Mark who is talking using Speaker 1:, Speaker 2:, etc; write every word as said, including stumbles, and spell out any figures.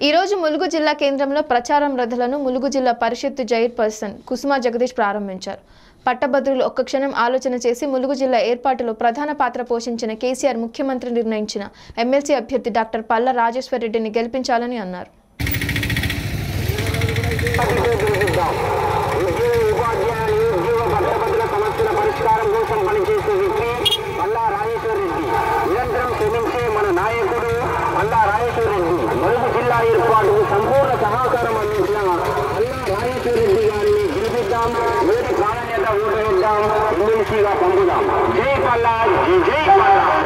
Speaker 1: ఈ రోజు ములుగు జిల్లా కేంద్రంలో ప్రచారం రథలను ములుగు జిల్లా పరిషత్ చైర్పర్సన్ కుసుమ జగదీష్ ప్రారంభించారు. పట్టభద్రులు ఒక్క క్షణం ఆలోచన చేసి ములుగు జిల్లా ఏర్పాటులో ప్రధాన పాత్ర పోషించిన కేసీఆర్ ముఖ్యమంత్రి నిర్ణయించిన ఎమ్మెల్సీ అభ్యర్థి డాక్టర్ పల్ల రాజేశ్వర్ రెడ్డిని గెలిపించాలని అన్నారు.
Speaker 2: ములుగు జిల్లా ఏర్పాటుకు సంపూర్ణ సహకారం అందించిన పల్లా రాజేశ్వర రెడ్డి గారిని గెలిపిద్దాం. వేరే ప్రాధాన్యత ఓటు వేద్దాం. ఎమ్మెల్సీగా పంపుదాం. జై పల్లా, జై జై పల్లా.